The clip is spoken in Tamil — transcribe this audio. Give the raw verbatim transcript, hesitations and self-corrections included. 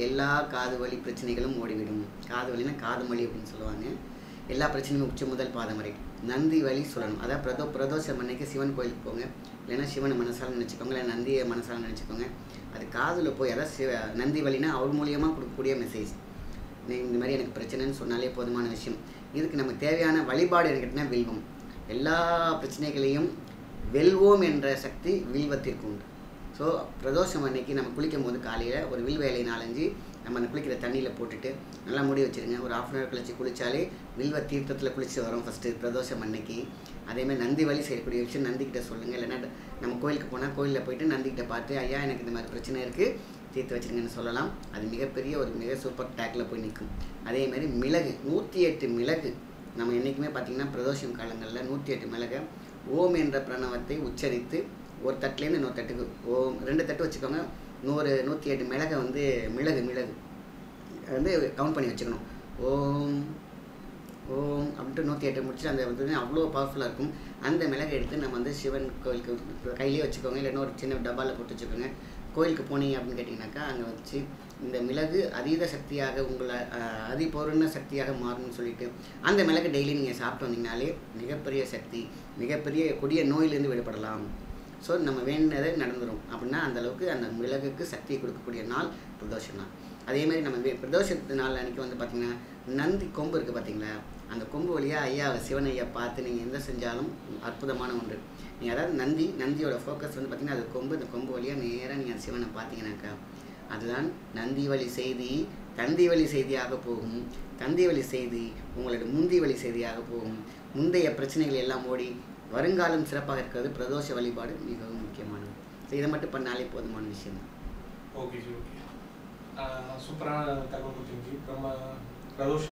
எல்லா காது வலி பிரச்சனைகளும் ஓடிவிடும். காது வலினா காது வலி அப்படின்னு சொல்லுவாங்க. எல்லா பிரச்சனையும் உச்சி முதல் பாதம் வரை. நந்தி வலி சொல்லணும். அதாவது பிரதோ பிரதோஷம் அன்னைக்கு சிவன் கோயிலுக்கு போங்க, இல்லைன்னா சிவனை மனசால நினச்சிக்கோங்க, இல்லை நந்தியை மனசால நினச்சிக்கோங்க. அது காதில் போய் அதாவது சிவ நந்தி வலினா அவர் மூலியமாக கொடுக்கக்கூடிய மெசேஜ். இந்த மாதிரி எனக்கு பிரச்சனைன்னு சொன்னாலே போதுமான விஷயம். இதுக்கு நமக்கு தேவையான வழிபாடு கேட்டிங்கன்னா வில்வம். எல்லா பிரச்சனைகளையும் வெல்வோம் என்ற சக்தி வில்வத்திற்கு உண்டு. ஸோ பிரதோஷம் அன்னைக்கு நம்ம குளிக்கும் போது காலையில் ஒரு வில் வேலை நாலஞ்சு நம்ம அந்த குளிக்கிற தண்ணியில் போட்டுட்டு நல்லா மூடி வச்சுருங்க. ஒரு ஆஃப் அன் ஹவர் கழிச்சு குளித்தாலே வில்வ தீர்த்தத்தில் குளிச்சு வரும் ஃபஸ்ட்டு பிரதோஷம் அன்னைக்கு. அதேமாதிரி நந்தி வழி செய்யக்கூடிய விஷயம் நந்திக்கிட்ட சொல்லுங்கள். இல்லைன்னா நம்ம கோயிலுக்கு போனால் கோயிலில் போயிட்டு நந்திக்கிட்ட பார்த்து ஐயா எனக்கு இந்த மாதிரி பிரச்சனை இருக்குது தீர்த்து வச்சுருங்கன்னு சொல்லலாம். அது மிகப்பெரிய ஒரு மிக சூப்பர் டேக்கில் போய் நிற்கும். அதேமாதிரி மிளகு நூற்றி எட்டு மிளகு நம்ம என்றைக்குமே பார்த்திங்கன்னா பிரதோஷம் காலங்களில் நூற்றி எட்டு மிளகை ஓம் என்ற பிரணவத்தை உச்சரித்து ஒரு தட்டுலேருந்து இன்னொரு தட்டுக்கு ஓம் ரெண்டு தட்டு வச்சுக்கோங்க. நூறு நூற்றி எட்டு மிளகை வந்து மிளகு மிளகு வந்து கவுண்ட் பண்ணி வச்சுக்கணும். ஓம் ஓம் அப்படின்ட்டு நூற்றி எட்டு முடிச்சு அந்த வந்து அவ்வளோ பவர்ஃபுல்லாக இருக்கும். அந்த மிளகை எடுத்து நம்ம வந்து சிவன் கோயிலுக்கு கையிலே வச்சுக்கோங்க, இல்லைன்னா ஒரு சின்ன டப்பாவில் போட்டு வச்சுக்கோங்க. கோயிலுக்கு போனீங்க அப்படின்னு கேட்டிங்கனாக்கா அங்கே வச்சு இந்த மிளகு அதீத சக்தியாக உங்களை அதிபூர்ண சக்தியாக மாறும்னு சொல்லிட்டு அந்த மிளகு டெய்லி நீங்கள் சாப்பிட்டு வந்தீங்கனாலே மிகப்பெரிய சக்தி, மிகப்பெரிய கொடிய நோயிலேருந்து விடுபடலாம். ஸோ நம்ம வேண்டினதை நடந்துடும். அப்படின்னா அந்தளவுக்கு அந்த மிளகுக்கு சக்தியை கொடுக்கக்கூடிய நாள் பிரதோஷம் தான். அதேமாதிரி நம்ம பிரதோஷத்து நாள் அன்றைக்கி வந்து பார்த்திங்கன்னா நந்தி கொம்பு இருக்குது பார்த்தீங்களா, அந்த கொம்பு வழியாக ஐயா சிவன் ஐயா பார்த்து நீங்கள் எந்த செஞ்சாலும் அற்புதமான ஒன்று. நீங்கள் அதாவது நந்தி நந்தியோட ஃபோக்கஸ் வந்து பார்த்திங்கன்னா அது கொம்பு, அந்த கொம்பு வழியாக நேராக நீங்கள் அந்த சிவனை பார்த்தீங்கன்னாக்கா அதுதான் நந்தி வழி செய்தி தந்தி வழி செய்தியாக போகும். தந்தி வழி செய்தி உங்களோட முந்தி வழி செய்தியாக போகும். முந்தைய பிரச்சனைகள் எல்லாம் ஓடி வருங்காலம் சிறப்பாக இருக்கிறது. பிரதோஷ வழிபாடு மிகவும் முக்கியமானது. ஸோ இதை மட்டும் பண்ணாலே போதுமான விஷயம் தான். ஓகே ஜி, ஓகே, சூப்பரான தகவல் கொடுத்தீங்க. நம்ம பிரதோஷ